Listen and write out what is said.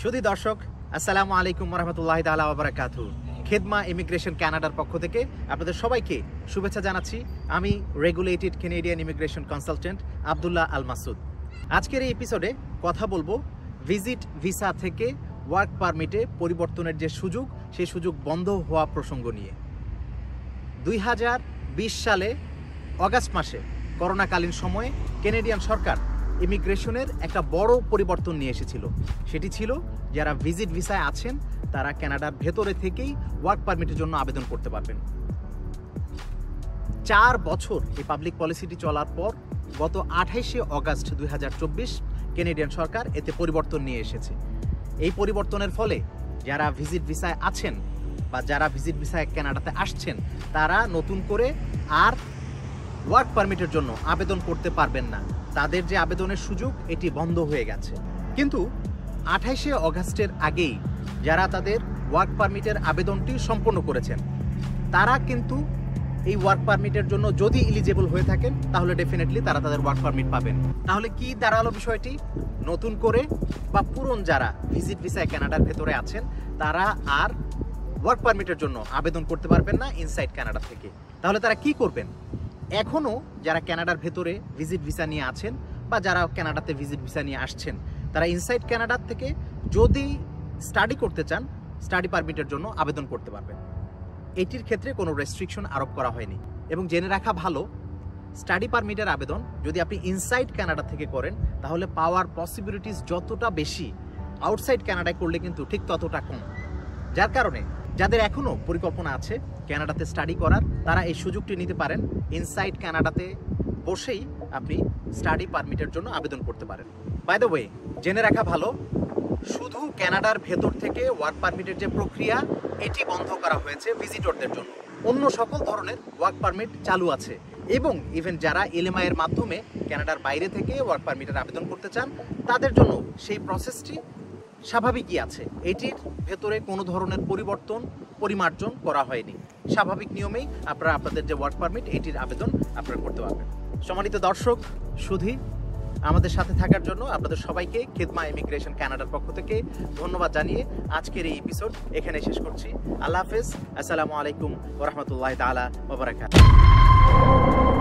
সুধী দর্শক, আসসালামু আলাইকুম ওয়া তাআলা ওয়া বারাকাতুহু। খেদমা ইমিগ্রেশন কানাডার পক্ষ থেকে আপনাদের সবাইকে শুভেচ্ছা জানাচ্ছি। আমি regulated Canadian immigration consultant Abdullah Al Masud. আজকের এই এপিসোডে কথা বলবো ভিজিট ভিসা থেকে ওয়ার্ক পারমিটে পরিবর্তনের যে সুযোগ, সেই সুযোগ বন্ধ হওয়া প্রসঙ্গ নিয়ে। 2020 সালে অগাস্ট মাসে করোনাকালীন সময়ে কানাডিয়ান সরকার ইমিগ্রেশনের একটা বড় পরিবর্তন নিয়ে এসেছিল। সেটি ছিল যারা ভিজিট ভিসায় আছেন তারা কানাডার ভেতরে থেকেই ওয়ার্ক পারমিটের জন্য আবেদন করতে পারবেন। 4 বছর এই পাবলিক পলিসিটি চলার পর গত 28শে অগাস্ট 2024 কানাডিয়ান সরকার এতে পরিবর্তন নিয়ে এসেছে। এই পরিবর্তনের ফলে যারা ভিজিট ভিসায় আছেন বা যারা ভিজিট ভিসায় কানাডাতে আসছেন তারা নতুন করে আর ওয়ার্ক পারমিটের জন্য আবেদন করতে পারবেন না। তাদের যে আবেদনের সুযোগ এটি বন্ধ হয়ে গেছে। কিন্তু 28শে অগাস্টের আগেই যারা তাদের ওয়ার্ক পারমিটের আবেদনটি সম্পন্ন করেছেন তারা কিন্তু এই ওয়ার্ক পারমিটের জন্য যদি এলিজিবল হয়ে থাকেন তাহলে ডেফিনেটলি তারা তাদের ওয়ার্ক পারমিট পাবেন। তাহলে কি দাঁড়ালো বিষয়টি? নতুন করে বা পুরনো যারা ভিজিট ভিসায় কানাডার ভেতরে আছেন তারা আর ওয়ার্ক পারমিটের জন্য আবেদন করতে পারবেন না ইনসাইড কানাডা থেকে। তাহলে তারা কি করবেন? এখনও যারা কানাডার ভেতরে ভিজিট ভিসা নিয়ে আছেন বা যারা কানাডাতে ভিজিট ভিসা নিয়ে আসছেন তারা ইনসাইড কানাডার থেকে যদি স্টাডি করতে চান স্টাডি পারমিটের জন্য আবেদন করতে পারবেন। এটির ক্ষেত্রে কোনো রেস্ট্রিকশন আরোপ করা হয়নি। এবং জেনে রাখা ভালো, স্টাডি পারমিটের আবেদন যদি আপনি ইনসাইড কানাডা থেকে করেন তাহলে পাওয়ার পসিবিলিটিস যতটা বেশি আউটসাইড কানাডায় করলে কিন্তু ঠিক ততটা কম। যার কারণে যাদের এখনও পরিকল্পনা আছে কানাডাতে স্টাডি করার তারা এই সুযোগটি নিতে পারেন। ইনসাইড কানাডাতে বসেই আপনি স্টাডি পারমিটের জন্য আবেদন করতে পারেন। বাই দ্য ওয়ে, জেনে রাখা ভালো, শুধু কানাডার ভেতর থেকে ওয়ার্ক পারমিটের যে প্রক্রিয়া এটি বন্ধ করা হয়েছে ভিজিটরদের জন্য। অন্য সকল ধরনের ওয়ার্ক পারমিট চালু আছে এবং ইভেন যারা এলএমআই এর মাধ্যমে কানাডার বাইরে থেকে ওয়ার্ক পারমিটের আবেদন করতে চান তাদের জন্য সেই প্রসেসটি স্বাভাবিকই আছে। এটির ভেতরে কোনো ধরনের পরিবর্তন পরিমার্জন করা হয়নি। স্বাভাবিক নিয়মেই আপনারা আপনাদের যে ওয়ার্ক পারমিট এটির আবেদন আপনারা করতে পারবেন। সম্মানিত দর্শক, শুধু আমাদের সাথে থাকার জন্য আপনাদের সবাইকে খেদমা ইমিগ্রেশন কানাডার পক্ষ থেকে ধন্যবাদ জানিয়ে আজকের এই এপিসোড এখানে শেষ করছি। আল্লাহ হাফেজ। আসসালামু আলাইকুম ওয়া রাহমাতুল্লাহি তাআলা ওয়া বারাকাতুহু।